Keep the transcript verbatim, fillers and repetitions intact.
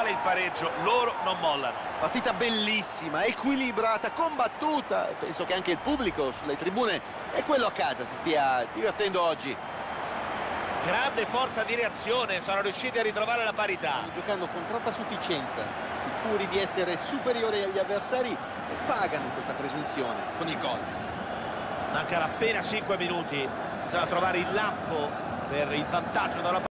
vale il pareggio, loro non mollano. Partita bellissima, equilibrata, combattuta. Penso che anche il pubblico sulle tribune e quello a casa si stia divertendo oggi. Grande forza di reazione, sono riusciti a ritrovare la parità. Stanno giocando con troppa sufficienza, sicuri di essere superiori agli avversari e pagano questa presunzione con il gol. Mancano appena cinque minuti, bisogna trovare il lampo per il vantaggio dalla